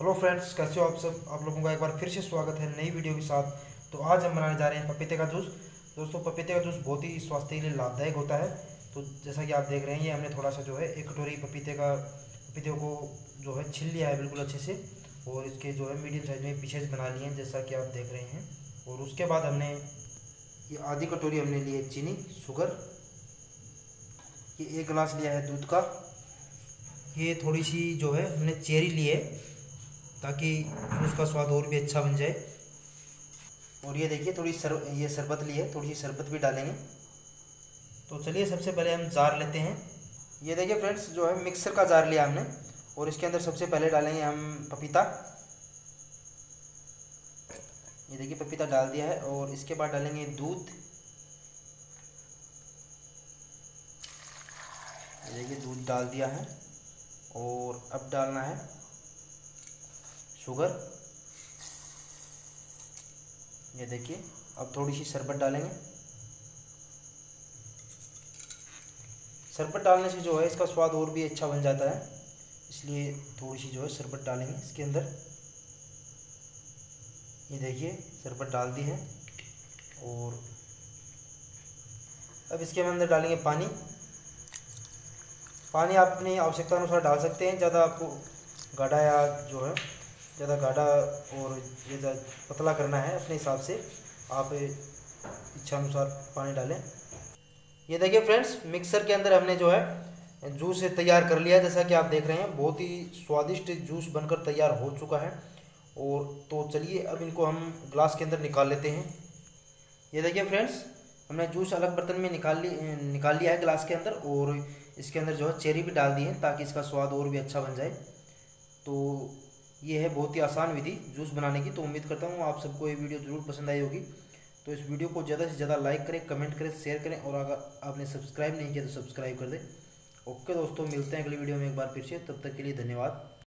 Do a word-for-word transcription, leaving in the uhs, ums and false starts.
Hello friends, कैसे हो आप सब। आप लोगों का एक बार फिर से स्वागत है नई वीडियो के साथ। तो आज हम बनाने जा रहे हैं पपीते का जूस। दोस्तों, पपीते का जूस बहुत ही स्वास्थ्य के लिए लाभदायक होता है। तो जैसा कि आप देख रहे हैं, ये हमने थोड़ा सा जो है एक कटोरी पपीते का पपीते को जो है छील लिया है बिल्कुल अच्छे से, और इसके जो है मीडियम साइज में पीसेज बना लिए हैं जैसा कि आप देख रहे हैं। और उसके बाद हमने ये आधी कटोरी हमने ली है चीनी शुगर, ये एक गिलास लिया है दूध का, ये थोड़ी सी जो है हमने चेरी ली है ताकि जूस का स्वाद और भी अच्छा बन जाए। और ये देखिए थोड़ी सर ये शरबत ली है, थोड़ी सी शरबत भी डालेंगे। तो चलिए सबसे पहले हम जार लेते हैं। ये देखिए फ्रेंड्स, जो है मिक्सर का जार लिया हमने, और इसके अंदर सबसे पहले डालेंगे हम पपीता। ये देखिए पपीता डाल दिया है, और इसके बाद डालेंगे दूध। ये देखिए दूध डाल दिया है, और अब डालना है शुगर। ये देखिए अब थोड़ी सी शरबत डालेंगे। शरबत डालने से जो है इसका स्वाद और भी अच्छा बन जाता है, इसलिए थोड़ी सी जो है शरबत डालेंगे इसके अंदर। ये देखिए शरबत डाल दी है, और अब इसके अंदर डालेंगे पानी। पानी आप अपनी आवश्यकता अनुसार डाल सकते हैं। ज़्यादा आपको गाढ़ा या जो है ज़्यादा गाढ़ा और ये ज़्यादा पतला करना है, अपने हिसाब से आप इच्छा अनुसार पानी डालें। ये देखिए फ्रेंड्स, मिक्सर के अंदर हमने जो है जूस तैयार कर लिया, जैसा कि आप देख रहे हैं बहुत ही स्वादिष्ट जूस बनकर तैयार हो चुका है। और तो चलिए अब इनको हम ग्लास के अंदर निकाल लेते हैं। ये देखिए फ्रेंड्स, हमने जूस अलग बर्तन में निकाल ली निकाल लिया है ग्लास के अंदर, और इसके अंदर जो है चेरी भी डाल दी है ताकि इसका स्वाद और भी अच्छा बन जाए। तो ये है बहुत ही आसान विधि जूस बनाने की। तो उम्मीद करता हूँ आप सबको ये वीडियो ज़रूर पसंद आई होगी। तो इस वीडियो को ज़्यादा से ज़्यादा लाइक करें, कमेंट करें, शेयर करें, और अगर आपने सब्सक्राइब नहीं किया तो सब्सक्राइब कर दें। ओके दोस्तों, मिलते हैं अगली वीडियो में एक बार फिर से। तब तक के लिए धन्यवाद।